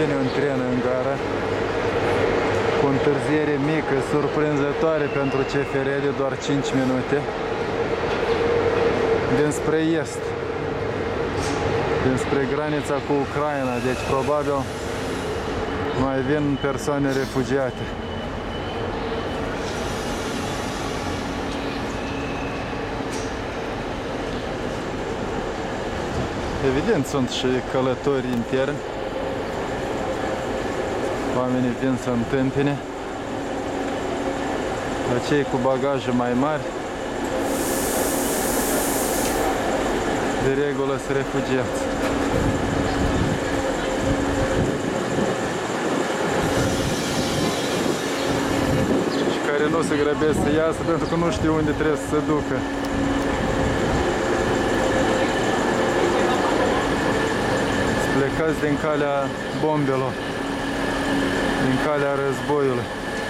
vine un tren în gara cu întârziere mică, surprinzătoare pentru CFR de doar 5 minute dinspre est, dinspre granița cu Ucraina, deci probabil mai vin persoane refugiate. Evident, sunt și călători interni. Oamenii vin să întâmpine. La cei cu bagaje mai mari, de regulă sunt refugiați. Și care nu se grăbesc să iasă pentru că nu știu unde trebuie să se ducă. Plecați din calea bombelor, din calea războiului.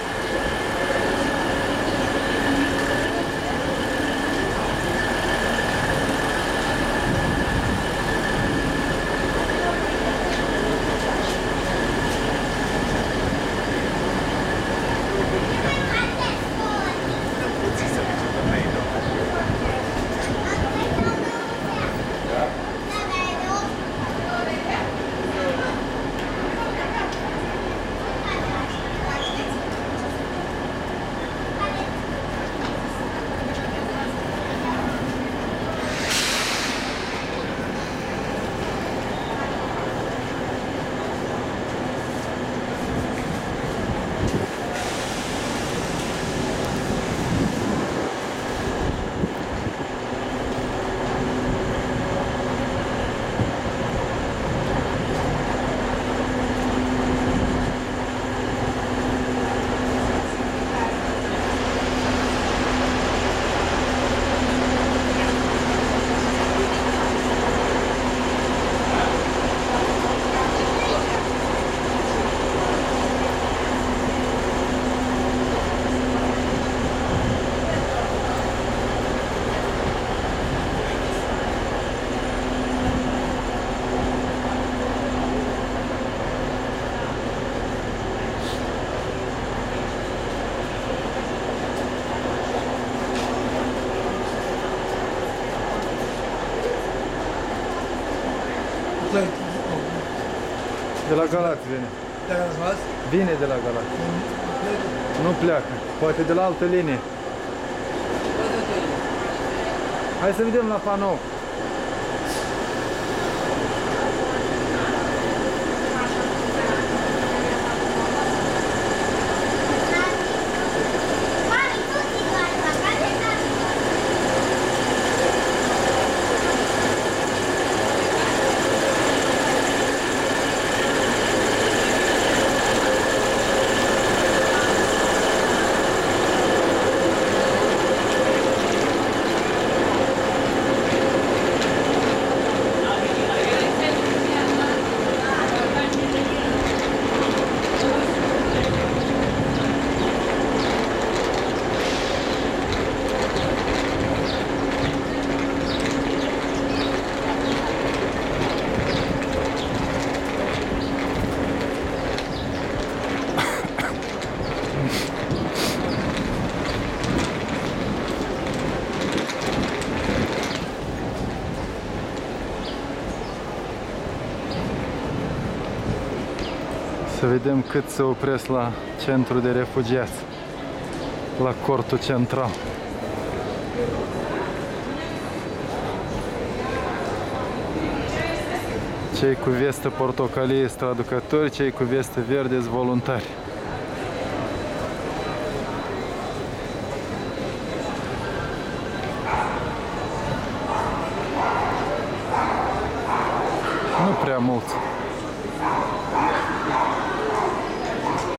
De la Galați vine. Vine de la Galați. Nu pleacă. Poate de la altă linie. Hai să vedem la panou. Să vedem cât se opresc la centru de refugiați, la cortul central. Cei cu vestă portocalie sunt traducători, cei cu vestă verde sunt voluntari. Nu prea mulți.